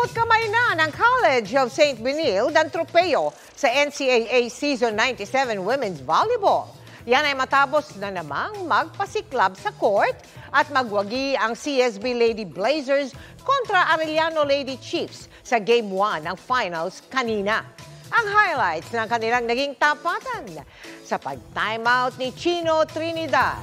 Abot-kamay na ng College of St. Benilde ang tropeyo sa NCAA Season 97 Women's Volleyball. Yan ay matapos na namang magpasiklab sa court at magwagi ang CSB Lady Blazers kontra Arellano Lady Chiefs sa Game 1 ng finals kanina. Ang highlights ng kanilang naging tapatan sa pag-timeout ni Chino Trinidad.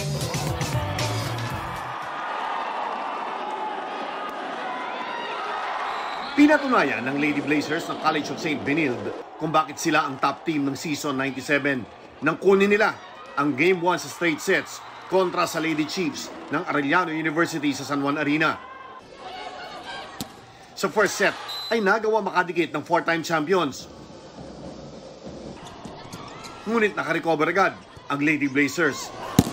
Pinatunayan ng Lady Blazers ng College of St. Benilde kung bakit sila ang top team ng Season 97 nang kunin nila ang Game 1 sa straight sets kontra sa Lady Chiefs ng Arellano University sa San Juan Arena. Sa first set ay nagawa makadikit ng 4-time champions. Ngunit nakarecover agad ang Lady Blazers.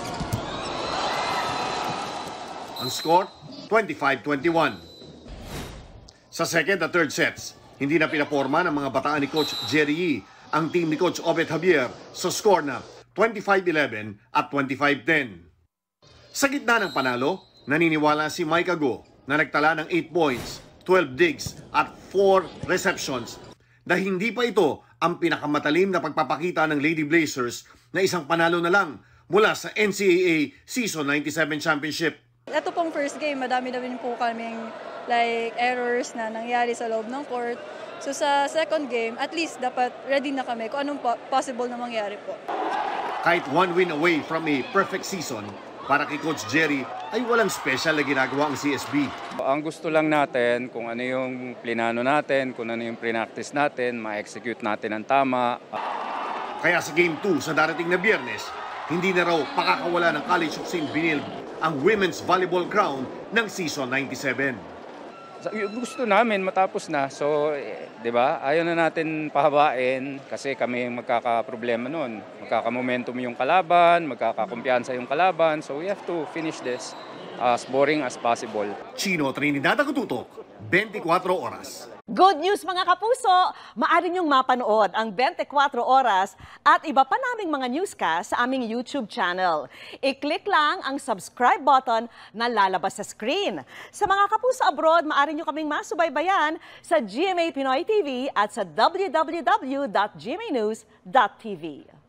Ang score, 25-21. Sa second at third sets, hindi na pinaporma ng mga bataan ni Coach Jerry Yee ang team ni Coach Abot-kamay sa score na 25-11 at 25-10. Sa gitna ng panalo, naniniwala si Mike Ago na nagtala ng 8 points, 12 digs at 4 receptions na hindi pa ito ang pinakamatalim na pagpapakita ng Lady Blazers na isang panalo na lang mula sa NCAA Season 97 Championship. Ito pong first game, madami na rin po kaming errors na nangyari sa loob ng court. So sa second game, at least dapat ready na kami kung anong possible na mangyari po. Kahit one win away from a perfect season, para kay Coach Jerry ay walang special na ginagawa ang CSB. Ang gusto lang natin kung ano yung plinano natin, kung ano yung pre-practice natin, ma-execute natin ang tama. Kaya sa Game 2 sa darating na Biyernes, hindi na raw pakakawala ng College of St. Benilde ang Women's Volleyball crown ng Season 97. Gusto namin matapos na. So, 'di ba? Ayaw na natin pahabain kasi kami magkakaproblema noon. Magkakamomentum yung kalaban, magkakakumpiyansa yung kalaban. So, we have to finish this as boring as possible. Chino Trinidad, Tutok, 24 oras. Good news mga kapuso! Maaari niyong mapanood ang 24 oras at iba pa naming mga newscast sa aming YouTube channel. I-click lang ang subscribe button na lalabas sa screen. Sa mga kapuso abroad, maaari niyo kaming masubaybayan sa GMA Pinoy TV at sa www.gmanews.tv.